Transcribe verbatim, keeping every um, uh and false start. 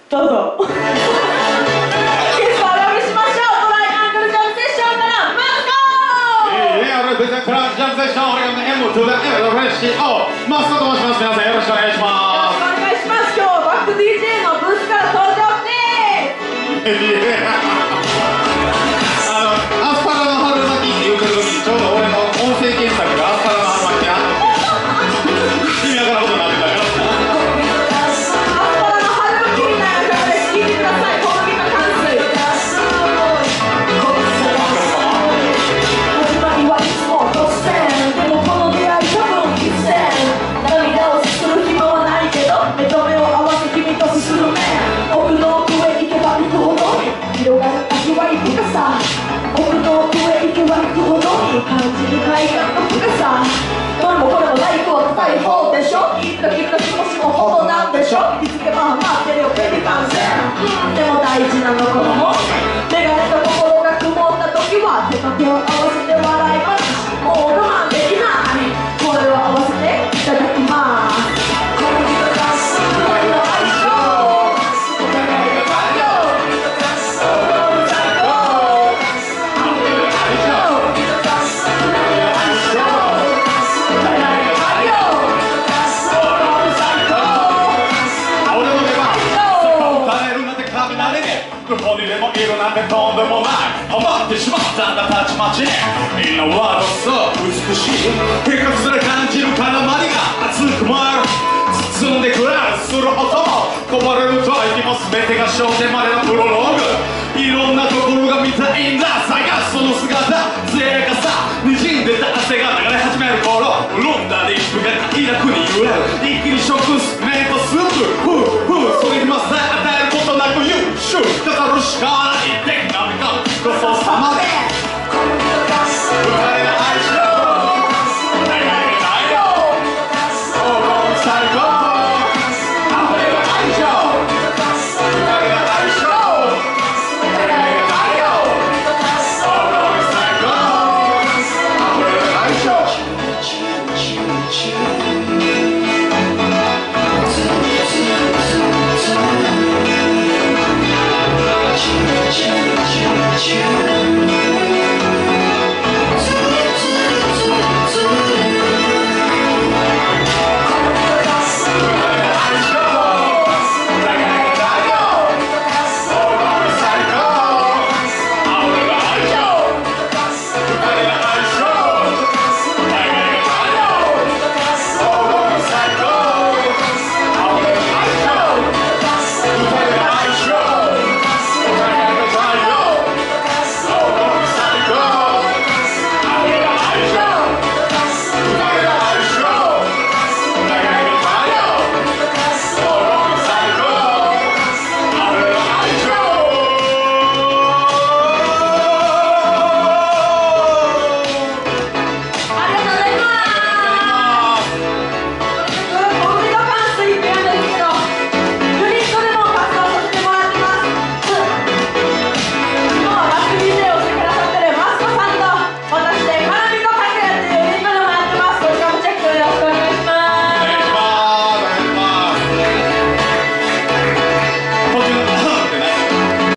どうぞ。ゲストお呼びしましょう。トライアングルジャムセッションからマスコー。 ええ、俺別にトライジャムセッション、俺が M to the L の シーオー マスコと申します。皆さんよろしくお願いします。 よろしくお願いします。今日はバック ディージェー のブースから登場です。 あのアスパラの春巻きって言うてる時にちょうど俺の音声検索がアスパラの春巻きや意味わからんことになってたよ。 感じる海岸の深さ、どれもこれもない子は高い方でしょ。いい時の気持ちもほどなんでしょ。いつけば待ってるよベビー感染。うんでも大事なのこのもメガネと心が曇った時は手と手を合わせて笑います。もう我慢できない。これを合わせていただきます。小麦とガスの相性、お互いが太陽どこにでもいるなんてとんでもない。ハマってしまったんだたちまちに。みんなワードそう美しい手かすら感じる絡まりが熱く燃える。包んでくれるする音もこぼれる吐息も全てが焦点までのプロローグ。いろんなところが見たいんだ。探すその姿艶やかさにじんでた汗が流れ始める頃、潤んだリップが快楽に揺れる。一気に食す麺とスープフーフーそれにまさ与えることなく優秀語るしかない。で何かごちそうさまで